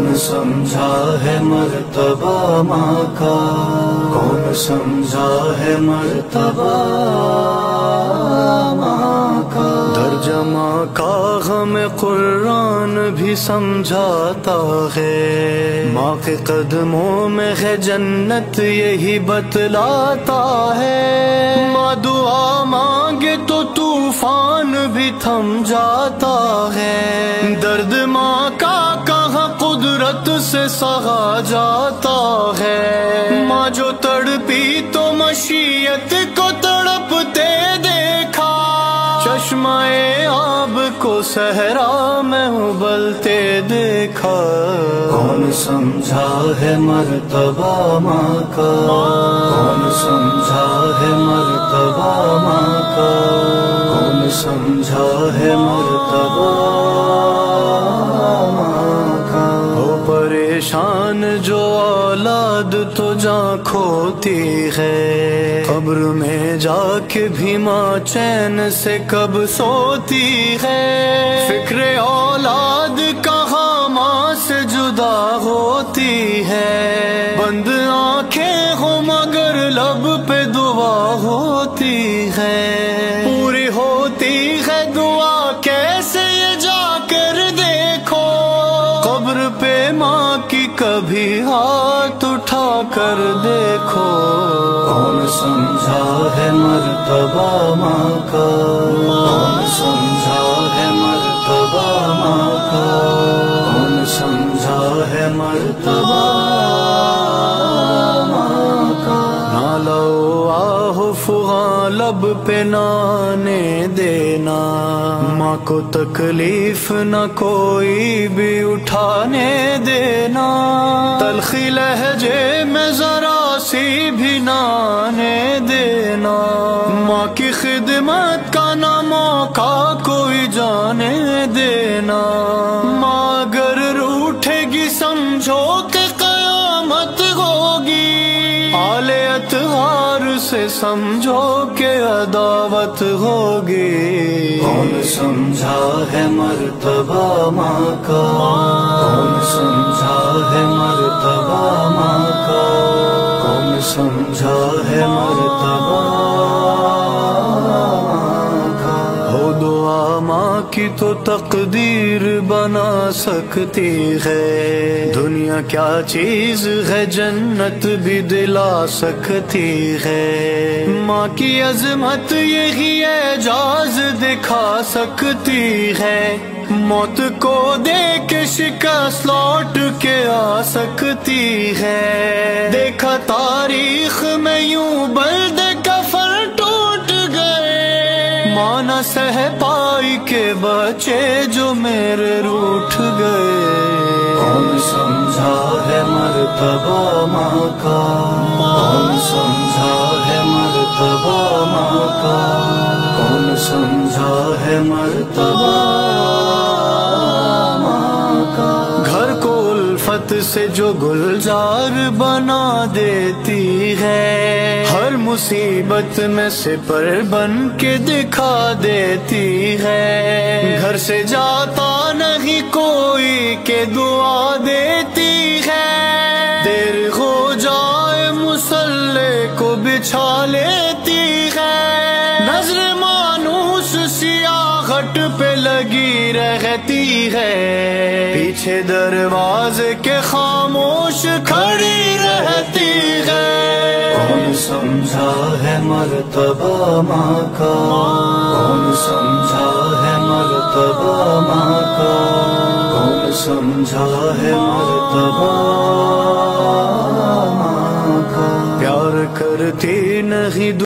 کون سمجھا ہے مرتبہ ماں کا، کون سمجھا ہے مرتبہ ماں کا۔ درجہ ماں کا غم قرآن بھی سمجھاتا ہے، ماں کے قدموں میں ہے جنت یہی بتلاتا ہے۔ ماں دعا مانگے تو طوفان بھی تھم جاتا ہے، درد ماں کا کہاں قدرت سے سہا جاتا ہے۔ ماں جو تڑپی تو مشیت کو تڑپتے دیکھا، چشمہ آب کو صحرا میں ابلتے دیکھا۔ کون سمجھا ہے مرتبہ ماں کا، کون سمجھا ہے مرتبہ ماں کا، کون سمجھا ہے مرتبہ ماں کا۔ ہو پریشان جو اولاد تو جاں کھوتی ہے، قبر میں جا کے بھی ماں چین سے کب سوتی ہے۔ فکر اولاد کہاں ماں سے جدا ہوتی ہے، بند آنکھیں ہو مگر لب پہ دعا ہوتی ہے۔ پوری ہوتی ہے دعا کیسے یہ جا کر دیکھو، قبر پہ ماں کی کبھی ہاتھ اٹھا کر دیکھو۔ کون سمجھا ہے مرتبہ ماں کا، کون سمجھا ہے مرتبہ ماں کا، کون سمجھا ہے مرتبہ ماں کا۔ نہ لو آہ فغاں لب پہ نانے دینا، ماں کو تکلیف نہ کوئی بھی اٹھانے دینا۔ تلخی لہجے میں ذرا سی بھی نہ آنے دینا، ماں کی خدمت کا نہ موقع کوئی جانے دینا۔ ماں اگر روٹھے گی سمجھو کہ قیامت ہوگی، آل اطہار سے سمجھو کہ عداوت ہوگی۔ کون سمجھا ہے مرتبہ ماں کا، کون سمجھا ہے مرتبہ ماں کا، کون سمجھا ہے مرتبہ ماں کا۔ ہو دعا ماں کی تو تقدیر بنا سکتی ہے، دنیا کیا چیز ہے جنت بھی دلا سکتی ہے۔ ماں کی عظمت یہی اعجاز دکھا سکتی ہے، موت کو دیکھ کے شکست لوٹ کے آ سکتی ہے۔ دیکھا تاریخ میں یوں بلد کفن ٹوٹ گئے، ماں نہ سہ پائی کے بچے جو میرے روٹھ گئے۔ کون سمجھا ہے مرتبہ ماں کا، کون سمجھا ہے مرتبہ ماں کا، کون سمجھا ہے مرتبہ ماں کا۔ گھر کو الفت سے جو گلزار بنا دیتی ہے، ہر مصیبت میں سپر بن کے دکھا دیتی ہے۔ گھر سے جاتا نہیں کوئی کہ دعا دیتی ہے، دیر ہو جائے مصلی کو بچھا لیتی ہے۔ نظر مانوس سیاہٹ پہ لگی رہتی ہے، پیچھے دروازے کے خاموش کھڑی رہتی ہے۔ کون سمجھا ہے مرتبہ ماں کا، کون سمجھا ہے مرتبہ ماں کا، کون سمجھا ہے مرتبہ ماں کا۔ پیار کرتی نہیں